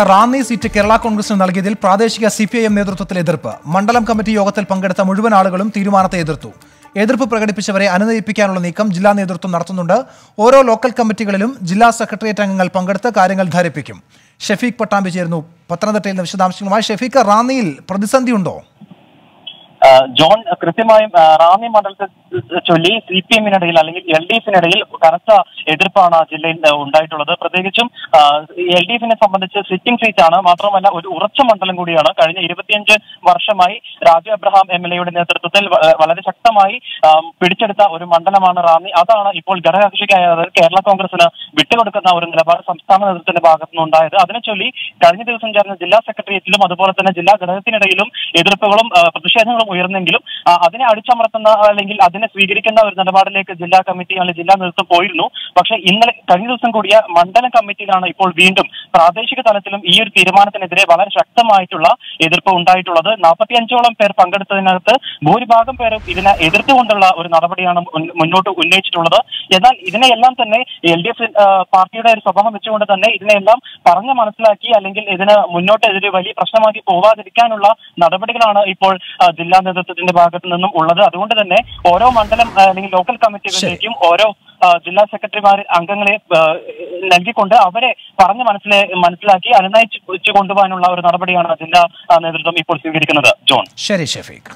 Ranni seat Kerala കോൺഗ്രസിന് നൽകിയതിൽ പ്രാദേശിക സിപിഐഎം നേതൃത്വത്തിൽ എതിർപ്പ്. മണ്ഡലം കമ്മിറ്റി യോഗത്തിൽ പങ്കെടുത്ത മുഴുവൻ ആളുകളും തീരുമാനത്തെ എതിർത്തു. എതിർപ്പ് പ്രകടിപ്പിച്ചവരെ അനുനയിപ്പിക്കാനുള്ള നീക്കം ജില്ലാ നേതൃത്വം നടത്തുന്നുണ്ട്. ഓരോ ലോക്കൽ കമ്മിറ്റികളിലും ജില്ലാ സെക്രട്ടേറിയറ്റ് അംഗങ്ങൾ പങ്കെടുത്ത് കാര്യങ്ങൾ ധരിപ്പിക്കും. ഷെഫീഖ് പട്ടാമ്പി ചേരുന്നു പത്തനംതിട്ടയിൽ നിന്ന് വിശദാംശങ്ങളുമായി. ഷെഫീഖ്, റാന്നിയിൽ പ്രതിസന്ധിയുണ്ടോ? ജോൺ, കൃത്യമായും റാന്നി മണ്ഡലത്തെ ചൊല്ലി സിപിഎമ്മിനിടയിൽ അല്ലെങ്കിൽ LDFിനിടയിൽ കനത്ത എതിർപ്പാണ് ജില്ലയിൽ ഉണ്ടായിട്ടുള്ളത്. പ്രത്യേകിച്ചും LDFിനെ സംബന്ധിച്ച് സിറ്റിംഗ് സീറ്റാണ്, മാത്രമല്ല ഒരു ഉറച്ച മണ്ഡലം കൂടിയാണ്. കഴിഞ്ഞ 25 വർഷമായി രാജു എബ്രഹാം MLAയുടെ നേതൃത്വത്തിൽ വളരെ ശക്തമായി പിടിച്ചെടുത്ത ഒരു മണ്ഡലമാണ് റാന്നി. അതാണ് ഇപ്പോൾ ഘടകകക്ഷിക്കായ കേരള കോൺഗ്രസിന് വിട്ടുകൊടുക്കുന്ന ഒരു നിലപാട് സംസ്ഥാന നേതൃത്വത്തിന്റെ ഭാഗത്തു നിന്നുണ്ടായത്. അതിനെ ചൊല്ലി കഴിഞ്ഞ ദിവസം ചേർന്ന ജില്ലാ സെക്രട്ടേറിയറ്റിലും അതുപോലെ തന്നെ ജില്ലാ ഘടകത്തിനിടയിലും എതിർപ്പുകളും പ്രതിഷേധങ്ങളും ഉയർന്നെങ്കിലും അതിനെ അടിച്ചമർത്തുന്ന അല്ലെങ്കിൽ അതിനെ സ്വീകരിക്കുന്ന ഒരു നിലപാടിലേക്ക് ജില്ലാ കമ്മിറ്റി അല്ലെങ്കിൽ ജില്ലാ നേതൃത്വം പോയിരുന്നു. പക്ഷേ ഇന്നലെ കഴിഞ്ഞ ദിവസം കൂടിയ മണ്ഡലം കമ്മിറ്റിയിലാണ് ഇപ്പോൾ വീണ്ടും പ്രാദേശിക തലത്തിലും ഈ ഒരു തീരുമാനത്തിനെതിരെ വളരെ ശക്തമായിട്ടുള്ള എതിർപ്പ് ഉണ്ടായിട്ടുള്ളത്. 45ഓളം പേർ പങ്കെടുത്തതിനകത്ത് ഭൂരിഭാഗം പേരും ഇതിനെ എതിർത്തുകൊണ്ടുള്ള ഒരു നടപടിയാണ് മുന്നോട്ട് ഉന്നയിച്ചിട്ടുള്ളത്. എന്നാൽ ഇതിനെയെല്ലാം തന്നെ LDF പാർട്ടിയുടെ ഒരു സ്വഭാവം വെച്ചുകൊണ്ട് തന്നെ ഇതിനെല്ലാം പറഞ്ഞ് മനസ്സിലാക്കി അല്ലെങ്കിൽ ഇതിന് മുന്നോട്ട് ഇതൊരു വലിയ പ്രശ്നമാക്കി പോകാതിരിക്കാനുള്ള നടപടികളാണ് ഇപ്പോൾ ജില്ലാ നേതൃത്വത്തിന്റെ ഭാഗത്തു നിന്നും ഉള്ളത്. അതുകൊണ്ട് തന്നെ ഓരോ മണ്ഡലം അല്ലെങ്കിൽ ലോക്കൽ കമ്മിറ്റികളിലേക്കും ഓരോ ജില്ലാ അംഗങ്ങളെ നൽകിക്കൊണ്ട് അവരെ പറഞ്ഞ് മനസ്സിലാക്കി അനുനയിച്ചു കൊണ്ടുപോകാനുള്ള ഒരു നടപടിയാണ് ജില്ലാ നേതൃത്വം ഇപ്പോൾ സ്വീകരിക്കുന്നത്. ജോൺ, ശരി ഷെഫീഖ്.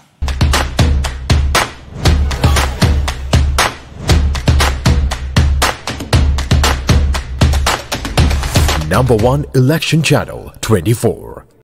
Number 1 Election Channel 24.